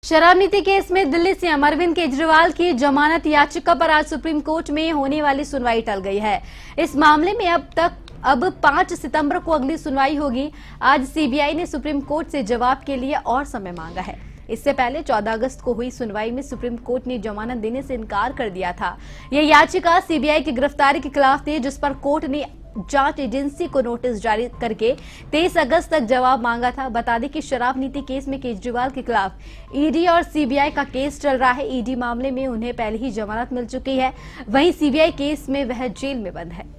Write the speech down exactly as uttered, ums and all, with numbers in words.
शराब नीति केस में दिल्ली सीएम अरविंद केजरीवाल की जमानत याचिका पर आज सुप्रीम कोर्ट में होने वाली सुनवाई टल गई है। इस मामले में अब तक अब पांच सितंबर को अगली सुनवाई होगी। आज सीबीआई ने सुप्रीम कोर्ट से जवाब के लिए और समय मांगा है। इससे पहले चौदह अगस्त को हुई सुनवाई में सुप्रीम कोर्ट ने जमानत देने से इनकार कर दिया था। यह याचिका सीबीआई की गिरफ्तारी के खिलाफ थी, जिस पर कोर्ट ने जांच एजेंसी को नोटिस जारी करके तेईस अगस्त तक जवाब मांगा था। बता दें कि शराब नीति केस में केजरीवाल के खिलाफ ईडी और सीबीआई का केस चल रहा है। ईडी मामले में उन्हें पहले ही जमानत मिल चुकी है, वहीं सीबीआई केस में वह जेल में बंद है।